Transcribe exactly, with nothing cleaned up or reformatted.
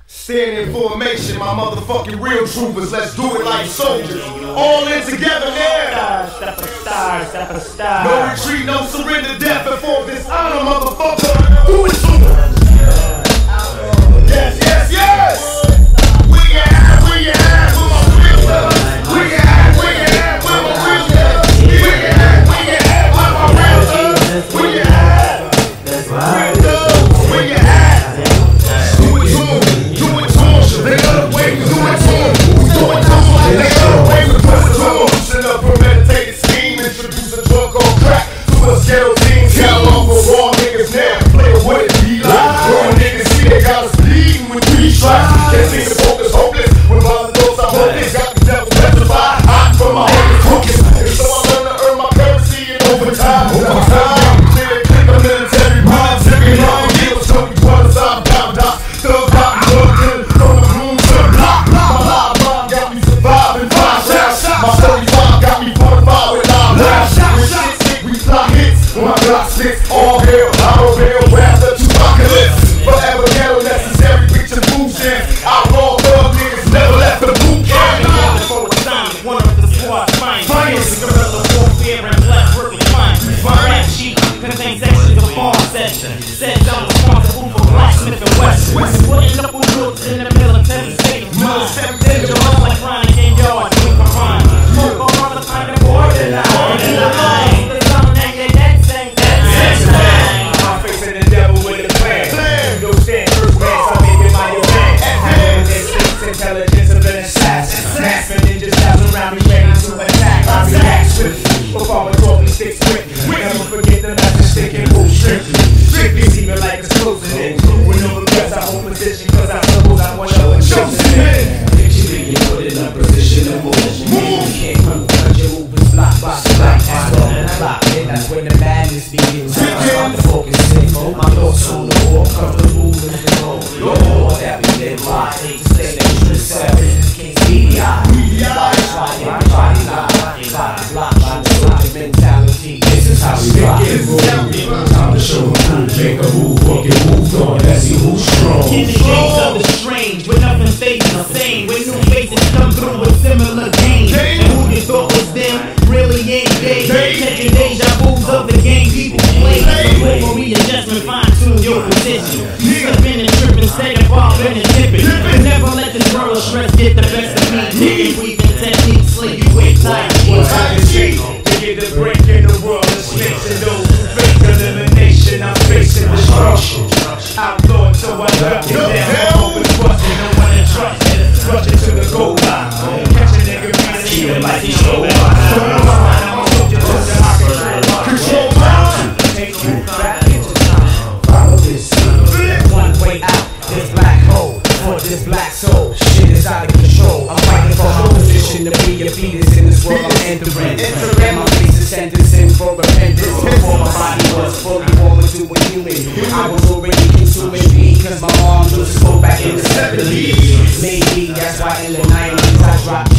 Stand in formation, my motherfucking real troopers. Let's do it like soldiers. All in together now. Step a star, step a star. No retreat, no surrender, death before dishonor, motherfucker. Do it to me. Yes, yes, yes. We can have, we can have with my real love. We can have, we can have with my real love. We can have, we can have with my real love. We can have real love. We can have. Do it to them, do it to them. They got away with do it to them. Do it to them. They got away with do it to them. Loosen up a meditated scheme, introduce a drug on crack to a scale team. Tell them for raw niggas now. Play what it be like. Raw niggas see they got us bleeding with three strikes. Can't see the focus hopeless. When mother knows I hope this got the devil petrified. Hot from my hopeless focus. And so I learn to earn my currency in overtime. Overtime. Clear, click a military mind. Sipping on deals. Tell me what is up. Down, down. Still got me looking from the room to the block. My live mind got me surviving. Five shots. My thirty-five got me fortified with live rounds. When shit stick, we fly hits. When my block sticks, all hell, auto bail, rap the Tupac. Forever ghetto necessary, picture food stamps. Outlaw thug niggas never left the boot camp. One of the squad's finest. Guerrilla warfare and black working fine. My rap sheet contains sections of farm session. Says I'm responsible for Black Smif-N-Wessun. Putting up with roots in the military state of mind. Digital like Ronnie Kenyatta, doing my rhyme. Smoke on the kind of border line. The song that get that same, that same. I'm facing the devil with a plan. No stand first man, so I'm making my advance. Instincts, intelligence of an assassin. Snapping ninjas out around me, ready to attack. I react swiftly, before I talk me sticks quick. Never forget the message, stick and move strictly. Strictly, even like it's closing in. With no regrets, I hold position, cause I suppose I want to chosen in. Picture you put in a position of motion. You can't move, cause your move is blocked by the block. That's all the block, and that's when the madness begins. I'm the focus in, my thoughts on the wall, cover the move in the goal. Lord, that we live by, hate to say that you yourself is King's E D I E D I Try it, try it, lie, inside the block, by the social mentality. This is how we rock. Time to show a move, make a move, walk it, move on, let's see who's strong. In the games of the strange, when nothing stays the same, when new faces come through with similar games, and who you thought was them really ain't they. Catching deja vu's of the game people play. For readjustment, fine tune your position. You slipping and tripping, stay involved in and tipping. Never let this world stress get the best of me. Niggas weaving techniques, slick you ain't tight. To get the break in the world of snakes and those who fake elimination, I'm facing destruction. Outlawed, so I duck it down. Open busting, no one to trust it. Rushing to the goal line. Catch a nigga, feeling like he's so line. I'm a soldier, so I control mine. Take you back into time. Follow this scene. One way out, this black hole. For this black soul, shit is out of control. I'm fighting for a position to be a fetus in this world I'm entering. And my face is sentencing for repentance. Before my body was fully warm into a human, I was already consuming weed, cause my mom used to smoke back in the seventies. Maybe that's why in the nineties I dropped